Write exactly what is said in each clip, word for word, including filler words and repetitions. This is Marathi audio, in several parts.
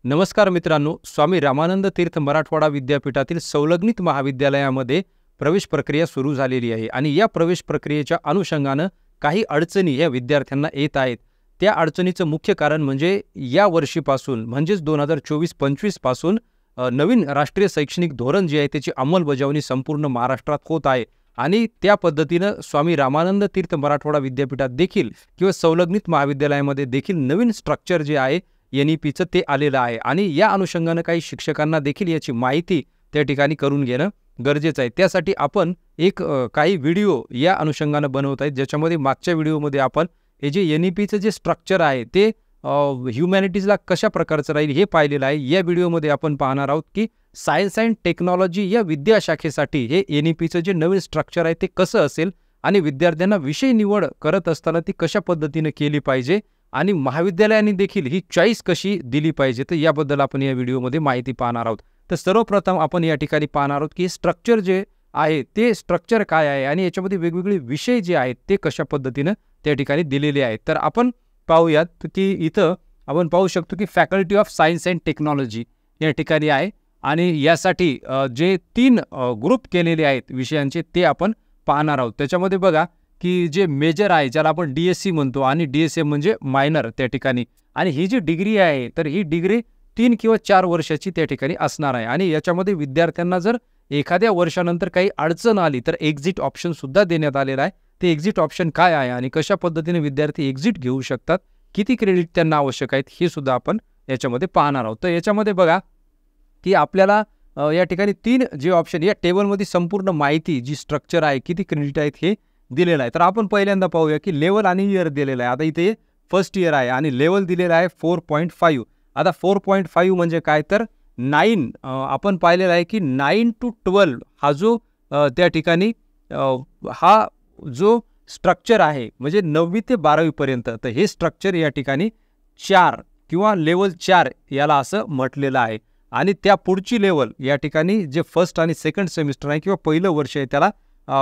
नमस्कार मित्रांनो, स्वामी रामानंद तीर्थ मराठवाडा विद्यापीठातील संलग्नित महाविद्यालयामध्ये प्रवेश प्रक्रिया सुरू झालेली आहे आणि या प्रवेश प्रक्रियेच्या अनुषंगानं काही अडचणी या विद्यार्थ्यांना येत आहेत। त्या अडचणीचं मुख्य कारण म्हणजे या वर्षीपासून म्हणजेच दोन हजार चोवीस पंचवीस पासून नवीन राष्ट्रीय शैक्षणिक धोरण जे आहे त्याची अंमलबजावणी संपूर्ण महाराष्ट्रात होत आहे आणि त्या पद्धतीनं स्वामी रामानंद तीर्थ मराठवाडा विद्यापीठात देखील किंवा संलग्नित महाविद्यालयामध्ये देखील नवीन स्ट्रक्चर जे आहे एन ई पीचं ते आलेलं आहे आणि या अनुषंगानं काही शिक्षकांना देखील याची माहिती त्या ठिकाणी करून घेणं गरजेचं आहे। त्यासाठी आपण एक काही व्हिडिओ या अनुषंगानं बनवत आहेत, ज्याच्यामध्ये मागच्या व्हिडिओमध्ये आपण हे जे एन ई पीचं जे स्ट्रक्चर आहे ते ह्युमॅनिटीजला कशा प्रकारचं राहील हे पाहिलेलं आहे। या व्हिडिओमध्ये आपण पाहणार आहोत की सायन्स अँड टेक्नॉलॉजी या विद्याशाखेसाठी हे एन ई पीचं जे नवीन स्ट्रक्चर आहे ते कसं असेल आणि विद्यार्थ्यांना विषय निवड करत असताना ती कशा पद्धतीने केली पाहिजे आणि महाविद्यालयांनी देखील ही चॉईस कशी दिली पाहिजे, तर याबद्दल आपण या व्हिडिओमध्ये माहिती पाहणार आहोत। तर सर्वप्रथम आपण या ठिकाणी पाहणार आहोत की स्ट्रक्चर जे आहे ते स्ट्रक्चर काय आहे आणि याच्यामध्ये वेगवेगळे विषय जे आहेत ते कशा पद्धतीने त्या ठिकाणी दिलेले आहेत। तर आपण पाहूयात की इथं आपण पाहू शकतो की faculty of science and technology या ठिकाणी आहे आणि यासाठी जे तीन ग्रुप केलेले आहेत विषयांचे ते आपण पाहणार आहोत। त्याच्यामध्ये बघा की जे मेजर आहे ज्याला आपण डी एस सी म्हणतो आणि डी एस एम म्हणजे मायनर त्या ठिकाणी, आणि ही जी डिग्री आहे तर ही डिग्री तीन किंवा चार वर्षाची त्या ठिकाणी असणार आहे आणि याच्यामध्ये विद्यार्थ्यांना जर एखाद्या वर्षानंतर काही अडचण आली तर एक्झिट ऑप्शन सुद्धा देण्यात आलेला आहे। ते एक्झिट ऑप्शन काय आहे आणि कशा पद्धतीने विद्यार्थी एक्झिट घेऊ शकतात, किती क्रेडिट त्यांना आवश्यक आहेत हे सुद्धा आपण याच्यामध्ये पाहणार आहोत। तर याच्यामध्ये बघा की आपल्याला या ठिकाणी तीन जे ऑप्शन या टेबलमध्ये संपूर्ण माहिती जी स्ट्रक्चर आहे किती क्रेडिट आहेत हे दिलेलं आहे। तर आपण पहिल्यांदा पाहूया की लेवल आणि इयर दिलेलं आहे। आता इथे फर्स्ट इयर आहे आणि लेवल दिलेला आहे फोर पॉईंट फाईव्ह। आता फोर पॉईंट फाईव्ह म्हणजे काय तर नाईन आपण पाहिलेला आहे की नाईन टू ट्वेल्व हा जो त्या ठिकाणी हा जो स्ट्रक्चर आहे म्हणजे नववी ते बारावीपर्यंत, तर हे स्ट्रक्चर या ठिकाणी चार किंवा लेवल चार याला असं म्हटलेलं आहे आणि त्या पुढची लेवल या ठिकाणी जे फर्स्ट आणि सेकंड सेमिस्टर आहे किंवा पहिलं वर्ष आहे त्याला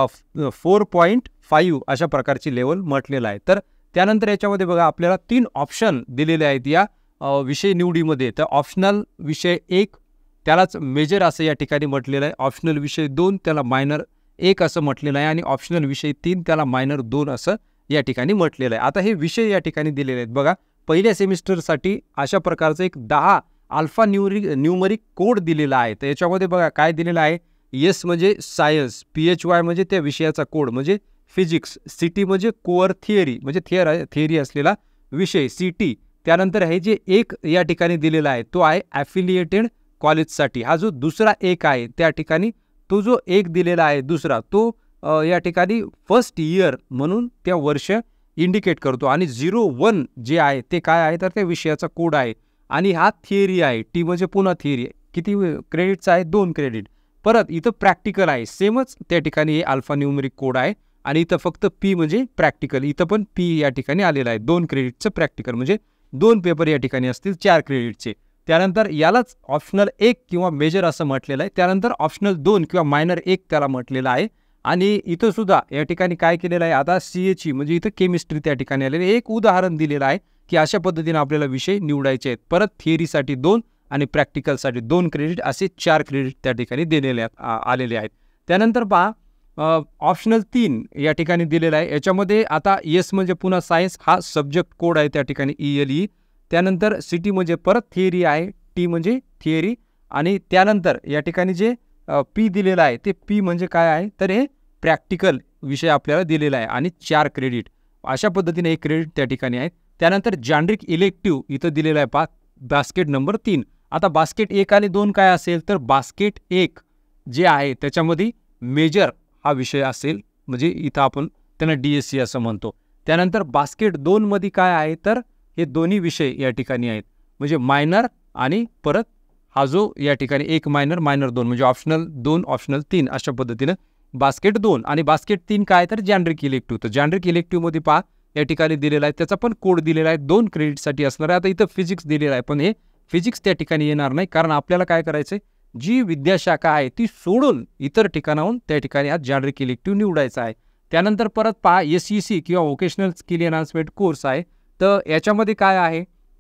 फोर पॉईंट फाईव्ह अशा प्रकारची लेवल म्हटलेलं आहे। तर त्यानंतर याच्यामध्ये बघा आपल्याला तीन ऑप्शन दिलेले आहेत या विषय निवडीमध्ये। तर ऑप्शनल विषय एक त्यालाच मेजर असं या ठिकाणी म्हटलेलं आहे, ऑप्शनल विषय दोन त्याला मायनर एक असं म्हटलेलं आहे आणि ऑप्शनल विषय तीन त्याला मायनर दोन असं या ठिकाणी म्हटलेलं आहे। आता हे विषय या ठिकाणी दिलेले आहेत बघा, पहिल्या सेमिस्टरसाठी अशा प्रकारचं एक दहा अल्फा न्यूरिक न्यूमरिक कोड दिलेला आहे। तर याच्यामध्ये बघा काय दिलेलं आहे, एस म्हणजे सायन्स, पी एच वाय म्हणजे त्या विषयाचा कोड म्हणजे फिजिक्स, सी टी म्हणजे कोअर थिअरी म्हणजे थिअर थिअरी असलेला विषय सी टी। त्यानंतर हे जे एक या ठिकाणी दिलेला आहे तो आहे ॲफिलिएटेड कॉलेजसाठी। हा जो दुसरा एक आहे त्या ठिकाणी तो जो एक दिलेला आहे दुसरा तो या ठिकाणी फर्स्ट इयर म्हणून त्या वर्ष इंडिकेट करतो आणि झिरो वन जे आहे ते काय आहे तर त्या विषयाचा कोड आहे आणि हा थिअरी आहे, टी म्हणजे पुन्हा थिअरी, किती क्रेडिटचा आहे दोन क्रेडिट। परत इथं प्रॅक्टिकल आहे सेमच त्या ठिकाणी हे अल्फा न्यूमरिक कोड आहे आणि इथं फक्त पी म्हणजे प्रॅक्टिकल, इथं पण पी या ठिकाणी आलेलं आहे, दोन क्रेडिटचं प्रॅक्टिकल म्हणजे दोन पेपर या ठिकाणी असतील चार क्रेडिटचे। त्यानंतर यालाच ऑप्शनल एक किंवा मेजर असं म्हटलेलं आहे, त्यानंतर ऑप्शनल दोन किंवा मायनर एक त्याला म्हटलेलं आहे आणि इथं सुद्धा या ठिकाणी काय केलेलं आहे आता सी एच ई म्हणजे इथं केमिस्ट्री त्या ठिकाणी आलेलं एक उदाहरण दिलेलं आहे की अशा पद्धतीने आपल्याला विषय निवडायचे आहेत। परत थिअरीसाठी दोन आणि प्रॅक्टिकलसाठी दोन क्रेडिट असे चार क्रेडिट त्या ठिकाणी दिलेले आलेले आहेत। त्यानंतर पहा ऑप्शनल तीन या ठिकाणी दिलेला आहे, याच्यामध्ये आता एस म्हणजे पुन्हा सायन्स हा सब्जेक्ट कोड आहे त्या ठिकाणी ई एल ई, त्यानंतर सी टी म्हणजे परत थिअरी आहे, टी म्हणजे थिअरी आणि त्यानंतर या ठिकाणी जे पी दिलेला आहे ते पी म्हणजे काय आहे तर हे प्रॅक्टिकल विषय आपल्याला दिलेला आहे आणि चार क्रेडिट अशा पद्धतीने एक क्रेडिट त्या ठिकाणी आहेत। त्यानंतर जॅनरिक इलेक्टिव्ह इथं दिलेला आहे पा बास्केट नंबर तीन। आता बास्केट एक आणि दोन काय असेल तर बास्केट एक जे आहे त्याच्यामध्ये मेजर हा विषय असेल म्हणजे इथं आपण त्यांना डी एस सी असं म्हणतो। त्यानंतर बास्केट दोन मध्ये काय आहे तर हे दोन्ही विषय या ठिकाणी आहेत म्हणजे मायनर आणि परत हा जो या ठिकाणी एक मायनर मायनर दोन म्हणजे ऑप्शनल दोन ऑप्शनल तीन अशा पद्धतीनं बास्केट दोन आणि बास्केट तीन काय तर जॅनरिक इलेक्टिव्ह। तर जॅनरिक इलेक्टिव्हमध्ये पहा या ठिकाणी दिलेला आहे त्याचा पण कोड दिलेला आहे दोन क्रेडिटसाठी असणार आहे। आता इथं फिजिक्स दिलेला आहे पण हे फिजिक्स त्या ठिकाणी येणार नाही कारण आपल्याला काय करायचं आहे जी विद्याशाखा आहे ती सोडून इतर ठिकाणाहून त्या ठिकाणी आज जॅनरिक इलेक्टिव्ह निवडायचा आहे। त्यानंतर परत पहा एस ई सी किंवा व्होकेशनल स्किल एनहान्समेंट कोर्स आहे, तर याच्यामध्ये काय आहे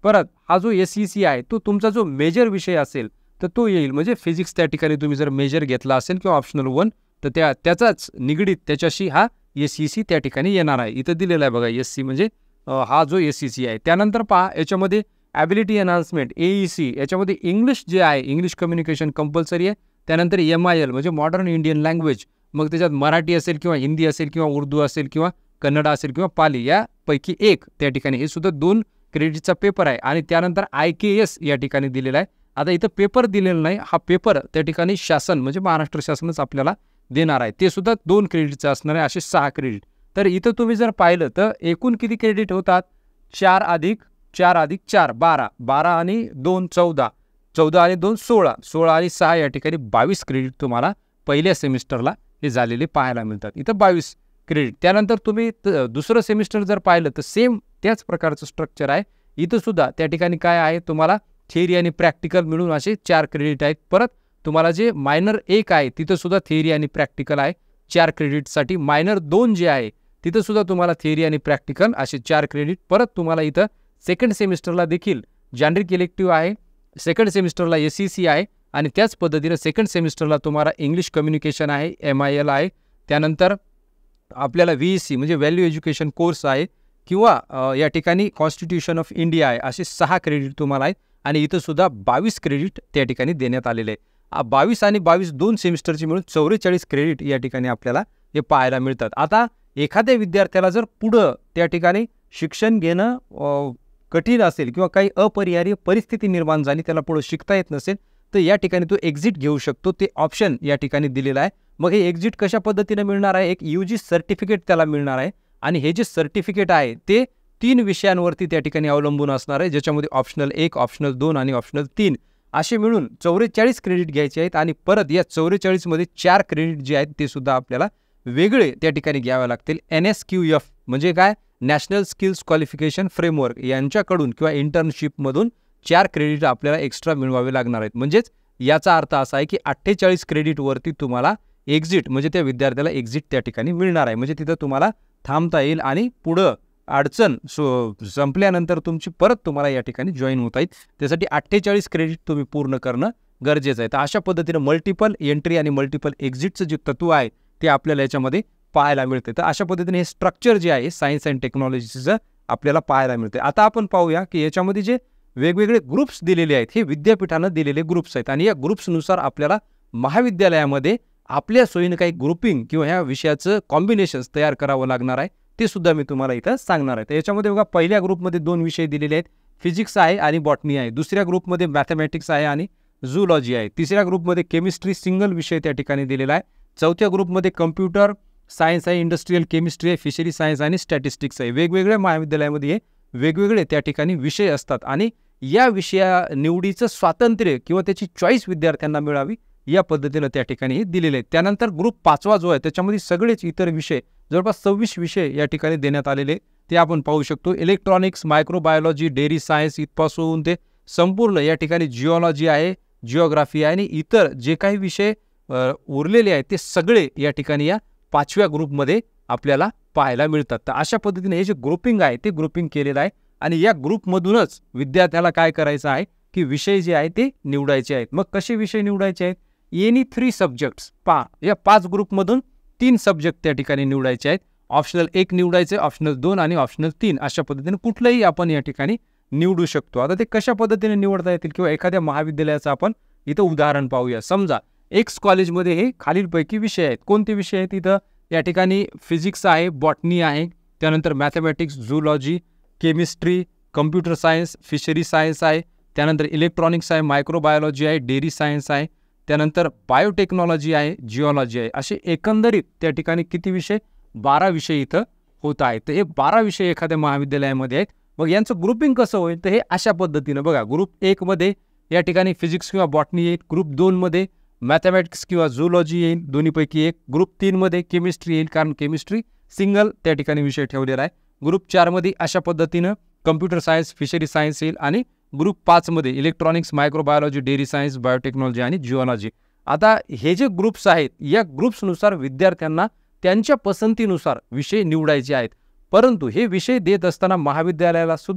परत हा जो एस ई सी आहे तो तुमचा जो मेजर विषय असेल तर तो येईल, म्हणजे फिजिक्स त्या ठिकाणी तुम्ही जर मेजर घेतला असेल किंवा ऑप्शनल वन तर त्या त्याचाच निगडीत त्याच्याशी हा एस ई सी त्या ठिकाणी येणार आहे. इथं दिलेला आहे बघा एस सी म्हणजे हा जो एस ई सी आहे. त्यानंतर पहा याच्यामध्ये ability enhancement A E C, याच्यामध्ये इंग्लिश जे आहे इंग्लिश कम्युनिकेशन कंपल्सरी आहे. त्यानंतर एम आय एल म्हणजे मॉडर्न इंडियन लँग्वेज, मग त्याच्यात मराठी असेल किंवा हिंदी असेल किंवा उर्दू असेल किंवा कन्नड असेल किंवा पाली, यापैकी एक त्या ठिकाणी हे सुद्धा दोन क्रेडिटचा पेपर आहे. आणि त्यानंतर आय के एस या ठिकाणी दिलेला आहे. आता इथं पेपर दिलेला नाही, हा पेपर त्या ठिकाणी शासन म्हणजे महाराष्ट्र शासनच आपल्याला देणार आहे, ते सुद्धा दोन क्रेडिटचं असणार आहे, असे सहा क्रेडिट. तर इथं तुम्ही जर पाहिलं तर एकूण किती क्रेडिट होतात, चार अधिक चार अधिक चार बारा, बारा आणि दोन चौदा, चौदा आणि दोन सोळा, सोळा आणि सहा या ठिकाणी बावीस क्रेडिट तुम्हाला पहिल्या सेमिस्टरला हे झालेले पाहायला मिळतात. इथं बावीस क्रेडिट. त्यानंतर तुम्ही दुसरं सेमिस्टर जर पाहिलं तर सेम त्याच प्रकारचं स्ट्रक्चर आहे. इथं सुद्धा त्या ठिकाणी काय आहे, तुम्हाला थिअरी आणि प्रॅक्टिकल मिळून असे चार क्रेडिट आहेत. परत तुम्हाला जे मायनर एक आहे तिथं सुद्धा थिअरी आणि प्रॅक्टिकल आहे चार क्रेडिटसाठी. मायनर दोन जे आहे तिथं सुद्धा तुम्हाला थिअरी आणि प्रॅक्टिकल असे चार क्रेडिट. परत तुम्हाला इथं सेकंड सेमिस्टरला देखील जेनरिक इलेक्टिव्ह आहे, सेकंड सेमिस्टरला एस ई सी आहे आणि त्याच पद्धतीनं सेकंड सेमिस्टरला तुम्हाला इंग्लिश कम्युनिकेशन आहे, एम आय एल आहे. त्यानंतर आपल्याला व्ही ई सी म्हणजे व्हॅल्यू एज्युकेशन कोर्स आहे किंवा या ठिकाणी कॉन्स्टिट्यूशन ऑफ इंडिया आहे, असे सहा क्रेडिट तुम्हाला आहेत. आणि इथं सुद्धा बावीस क्रेडिट त्या ठिकाणी देण्यात आलेले आहे. बावीस आणि बावीस दोन सेमिस्टरचे मिळून चौवेचाळीस क्रेडिट या ठिकाणी आपल्याला हे पाहायला मिळतात. आता एखाद्या विद्यार्थ्याला जर पुढं त्या ठिकाणी शिक्षण घेणं कठीण असेल किंवा काही अपरिहार्य परिस्थिती निर्माण झाली, त्याला पुढं शिकता येत नसेल, तर या ठिकाणी तो एक्झिट घेऊ शकतो. ते ऑप्शन या ठिकाणी दिलेलं आहे. मग हे एक्झिट कशा पद्धतीने मिळणार आहे, एक यू जी सर्टिफिकेट त्याला मिळणार आहे आणि हे जे सर्टिफिकेट आहे ते तीन विषयांवरती त्या ठिकाणी अवलंबून असणार आहे, ज्याच्यामध्ये ऑप्शनल एक, ऑप्शनल दोन आणि ऑप्शनल तीन असे मिळून चौवेचाळीस क्रेडिट घ्यायचे आहेत. आणि परत या चौवेचाळीसमध्ये चार क्रेडिट जे आहेत ते सुद्धा आपल्याला वेगळे त्या ठिकाणी घ्यावे लागतील. एन एस क्यू एफ म्हणजे काय, नॅशनल स्किल्स क्वालिफिकेशन फ्रेमवर्क यांच्याकडून किंवा इंटर्नशिपमधून चार क्रेडिट आपल्याला एक्स्ट्रा मिळवावे लागणार आहेत. म्हणजेच याचा अर्थ असा आहे की अठ्ठेचाळीस क्रेडिटवरती तुम्हाला एक्झिट म्हणजे त्या विद्यार्थ्याला एक्झिट त्या ठिकाणी मिळणार आहे. म्हणजे तिथं तुम्हाला थांबता येईल आणि पुढं अडचण सो संपल्यानंतर तुमची परत तुम्हाला या ठिकाणी जॉईन होता येईल. त्यासाठी अठ्ठेचाळीस क्रेडिट तुम्ही पूर्ण करणं गरजेचं आहे. तर अशा पद्धतीनं मल्टिपल एंट्री आणि मल्टिपल एक्झिटचं जे तत्व आहे ते आपल्याला याच्यामध्ये पाहायला मिळते. तर अशा पद्धतीने हे स्ट्रक्चर जे आहे सायन्स अँड टेक्नॉलॉजीचं आपल्याला पाहायला मिळते. आता आपण पाहूया की याच्यामध्ये जे वेगवेगळे ग्रुप्स दिलेले आहेत हे विद्यापीठानं दिलेले ग्रुप्स आहेत आणि या ग्रुप्सनुसार आपल्याला महाविद्यालयामध्ये आपल्या सोयीनं काही ग्रुपिंग किंवा ह्या विषयाचं कॉम्बिनेशन्स तयार करावं लागणार आहे. ते सुद्धा मी तुम्हाला इथं सांगणार आहे. तर याच्यामध्ये बघा पहिल्या ग्रुपमध्ये दोन विषय दिलेले आहेत, फिजिक्स आहे आणि बॉटनी आहे. दुसऱ्या ग्रुपमध्ये मॅथमॅटिक्स आहे आणि झूलॉजी आहे. तिसऱ्या ग्रुपमध्ये केमिस्ट्री सिंगल विषय त्या ठिकाणी दिलेला आहे. चौथ्या ग्रुपमध्ये कम्प्युटर सायन्स आहे, इंडस्ट्रियल केमिस्ट्री आहे, फिशरी सायन्स आणि स्टॅटिस्टिक्स आहे. वेगवेगळ्या महाविद्यालयामध्ये हे वेगवेगळे त्या ठिकाणी विषय असतात आणि या विषया निवडीचं स्वातंत्र्य किंवा त्याची चॉईस विद्यार्थ्यांना मिळावी या पद्धतीनं त्या ठिकाणी दिलेले आहेत. त्यानंतर ग्रुप पाचवा जो आहे त्याच्यामध्ये सगळेच इतर विषय जवळपास सव्वीस विषय या ठिकाणी देण्यात आलेले ते आपण पाहू शकतो. इलेक्ट्रॉनिक्स, मायक्रोबायोलॉजी, डेअरी सायन्स इथपासून ते संपूर्ण या ठिकाणी जिओलॉजी आहे, जिओग्राफी आहे आणि इतर जे काही विषय उरलेले आहेत ते सगळे या ठिकाणी या पाचव्या ग्रुपमध्ये आपल्याला पाहायला मिळतात. तर अशा पद्धतीने हे जे ग्रुपिंग आहे ते ग्रुपिंग केलेलं आहे आणि या ग्रुपमधूनच विद्यार्थ्याला काय करायचं आहे की विषय जे आहे ते निवडायचे आहेत. मग कसे विषय निवडायचे आहेत, एनी थ्री सब्जेक्ट्स पा या पाच ग्रुपमधून तीन सब्जेक्ट त्या ठिकाणी निवडायचे आहेत. ऑप्शनल एक निवडायचे, ऑप्शनल दोन आणि ऑप्शनल तीन अशा पद्धतीने कुठलंही आपण या ठिकाणी निवडू शकतो. आता ते कशा पद्धतीने निवडता येतील किंवा एखाद्या महाविद्यालयाचं आपण इथं उदाहरण पाहूया. समजा एक्स कॉलेजमध्ये हे खालीलपैकी विषय आहेत. कोणते विषय आहेत इथं, या ठिकाणी फिजिक्स आहे, बॉटनी आहे, त्यानंतर mathematics, zoology, chemistry, computer science, fishery science आहे, त्यानंतर इलेक्ट्रॉनिक्स आहे, मायक्रोबायोलॉजी आहे, डेअरी सायन्स आहे, त्यानंतर बायोटेक्नॉलॉजी आहे, जिओलॉजी आहे. असे एकंदरीत त्या ठिकाणी किती विषय, बारा विषय इथं होत आहेत. तर हे बारा विषय एखाद्या महाविद्यालयामध्ये आहेत. मग यांचं ग्रुपिंग कसं होईल, तर हे अशा पद्धतीनं बघा, ग्रुप एकमध्ये या ठिकाणी फिजिक्स किंवा बॉटनी येईल, ग्रुप दोनमध्ये मॅथमॅटिक्स किंवा झूलॉजी येईल दोन्हीपैकी एक, ग्रुप तीनमध्ये केमिस्ट्री येईल कारण केमिस्ट्री सिंगल त्या ठिकाणी विषय ठेवलेला आहे, ग्रुप चारमध्ये अशा पद्धतीनं कम्प्युटर सायन्स, फिशरी सायन्स येईल आणि ग्रुप पाचमध्ये electronics, microbiology, dairy science, biotechnology आणि जिओलॉजी. आता हे जे ग्रुप्स आहेत या ग्रुप्सनुसार विद्यार्थ्यांना त्यांच्या पसंतीनुसार विषय निवडायचे आहेत. परंतु हे विषय देत असताना महाविद्यालयाला सुद्धा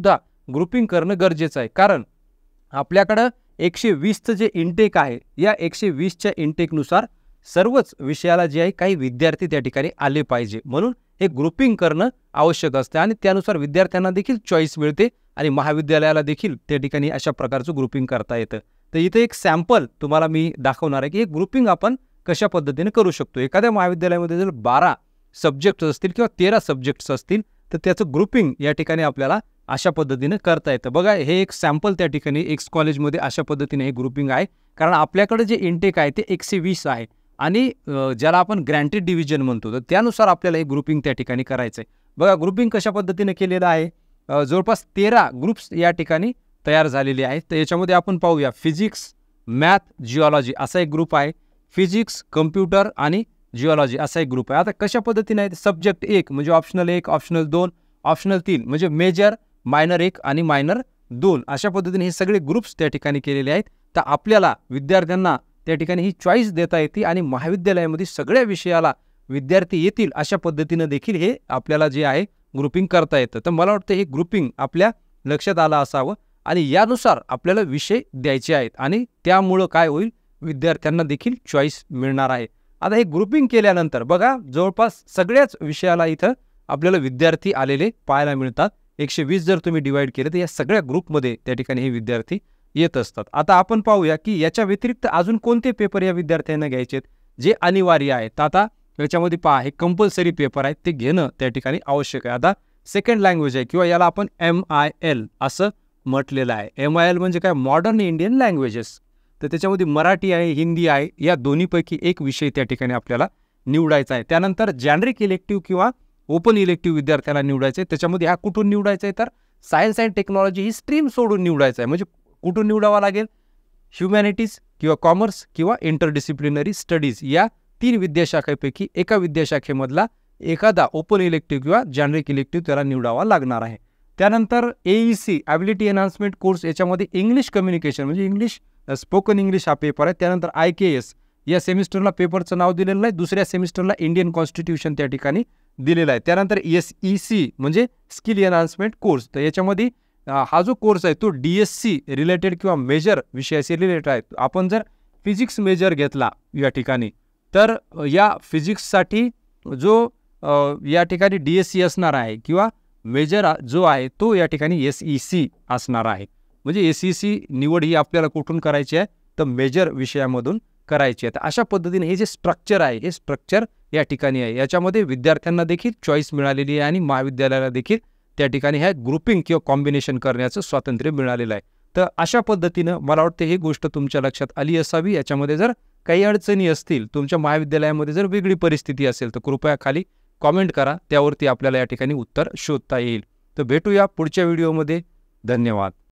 ग्रुपिंग करणं गरजेचं आहे. कारण आपल्याकडं एकशे वीसचं जे इंटेक आहे, या एकशे वीसच्या इंटेकनुसार सर्वच विषयाला जे आहे काही विद्यार्थी त्या ठिकाणी आले पाहिजे. म्हणून हे ग्रुपिंग करणं आवश्यक असतं आणि त्यानुसार विद्यार्थ्यांना देखील चॉईस मिळते आणि महाविद्यालयाला देखील त्या ठिकाणी अशा प्रकारचं ग्रुपिंग करता येतं. तर इथे एक सॅम्पल तुम्हाला मी दाखवणार आहे की हे ग्रुपिंग आपण कशा पद्धतीने करू शकतो. एखाद्या महाविद्यालयामध्ये जर बारा सब्जेक्ट्स असतील किंवा तेरा सब्जेक्ट्स असतील तर त्याचं ग्रुपिंग या ठिकाणी आपल्याला अशा पद्धतीने करता येतं. बघा, हे एक सॅम्पल त्या ठिकाणी एक्स कॉलेजमध्ये अशा पद्धतीने हे ग्रुपिंग आहे. कारण आपल्याकडे जे इंटेक आहे ते एकशे वीस आहे आणि ज्याला आपण ग्रँटेड डिव्हिजन म्हणतो, तर त्यानुसार आपल्याला हे ग्रुपिंग त्या ठिकाणी करायचं आहे. बघा, ग्रुपिंग कशा पद्धतीने केलेलं आहे. जवळपास तेरा ग्रुप्स या ठिकाणी तयार झालेले आहेत. तर याच्यामध्ये आपण पाहूया, फिजिक्स, मॅथ, जिओलॉजी असा एक ग्रुप आहे. फिजिक्स, कम्प्युटर आणि जिओलॉजी असा एक ग्रुप आहे. आता कशा पद्धतीने आहे, सब्जेक्ट एक म्हणजे ऑप्शनल एक, ऑप्शनल दोन, ऑप्शनल तीन म्हणजे मेजर, मायनर एक आणि मायनर दोन अशा पद्धतीने हे सगळे ग्रुप्स त्या ठिकाणी केलेले आहेत. तर आपल्याला विद्यार्थ्यांना त्या ठिकाणी ही चॉईस देता येते आणि महाविद्यालयामध्ये सगळ्या विषयाला विद्यार्थी येतील अशा पद्धतीनं देखील हे आपल्याला जे आहे ग्रुपिंग करता येतं. तर मला वाटतं हे ग्रुपिंग आपल्या लक्षात आलं असावं आणि यानुसार आपल्याला विषय द्यायचे आहेत आणि त्यामुळं काय होईल, विद्यार्थ्यांना देखील चॉईस मिळणार आहे. आता हे ग्रुपिंग केल्यानंतर बघा, जवळपास सगळ्याच विषयाला इथं आपल्याला विद्यार्थी आलेले पाहायला मिळतात. एकशे वीस जर तुम्ही डिवाइड केलं तर या सगळ्या ग्रुपमध्ये त्या ठिकाणी हे विद्यार्थी येत असतात. आता आपण पाहूया की याच्या व्यतिरिक्त अजून कोणते पेपर या विद्यार्थ्यांना घ्यायचे जे अनिवार्य आहेत. तर आता याच्यामध्ये पहा, हे कंपल्सरी पेपर आहेत, ते घेणं त्या ठिकाणी आवश्यक आहे. आता सेकंड लँग्वेज आहे किंवा याला आपण एम आय एल असं म्हटलेलं आहे. एम आय एल म्हणजे काय, मॉडर्न इंडियन लँग्वेजेस. तर त्याच्यामध्ये मराठी आहे, हिंदी आहे, या दोन्हीपैकी एक विषय त्या ठिकाणी आपल्याला निवडायचा आहे. त्यानंतर जेनरिक इलेक्टिव्ह किंवा ओपन इलेक्टिव्ह विद्यार्थ्याला निवडायचं आहे. त्याच्यामध्ये हा कुठून निवडायचा आहे, तर सायन्स अँड टेक्नॉलॉजी ही स्ट्रीम सोडून निवडायचं आहे. म्हणजे कुठून निवडावा लागेल, ह्युमॅनिटीज किंवा कॉमर्स किंवा इंटरडिसिप्लिनरी स्टडीज या तीन विद्याशाखेपैकी एका विद्याशाखेमधला एखादा ओपन इलेक्टिव्ह किंवा जेनरिक इलेक्टिव्ह त्याला निवडावा लागणार आहे. त्यानंतर एईसी ॲबिलिटी एनहान्समेंट कोर्स, याच्यामध्ये इंग्लिश कम्युनिकेशन म्हणजे इंग्लिश स्पोकन इंग्लिश हा पेपर आहे. त्यानंतर आय के एस या सेमिस्टरला पेपरचं नाव दिलेलं आहे, दुसऱ्या सेमिस्टरला इंडियन कॉन्स्टिट्यूशन त्या ठिकाणी दिलेला आहे. त्यानंतर एस ई सी म्हणजे स्किल एनहान्समेंट कोर्स, तर याच्यामध्ये हा जो कोर्स आहे तो डी एस सी रिलेटेड किंवा मेजर विषयाशी रिलेटेड आहे. आपण जर फिजिक्स मेजर घेतला या ठिकाणी तर या फिजिक्ससाठी जो या ठिकाणी डी एस सी असणार आहे किंवा मेजर जो आहे तो या ठिकाणी एस ई सी असणार आहे. म्हणजे एस ई सी निवड ही आपल्याला कुठून करायची आहे, तर मेजर विषयामधून करायची आहे. तर अशा पद्धतीने हे जे स्ट्रक्चर आहे हे स्ट्रक्चर या ठिकाणी आहे. याच्यामध्ये विद्यार्थ्यांना देखील चॉईस मिळालेली आहे आणि महाविद्यालयाला देखील त्या ठिकाणी ह्या ग्रुपिंग किंवा कॉम्बिनेशन करण्याचं स्वातंत्र्य मिळालेलं आहे. तर अशा पद्धतीनं मला वाटतं ही गोष्ट तुमच्या लक्षात आली असावी. याच्यामध्ये जर काही अडचणी असतील, तुमच्या महाविद्यालयामध्ये जर वेगळी परिस्थिती असेल तर कृपया खाली कॉमेंट करा, त्यावरती आपल्याला या ठिकाणी उत्तर शोधता येईल. तर भेटूया पुढच्या व्हिडिओमध्ये. धन्यवाद.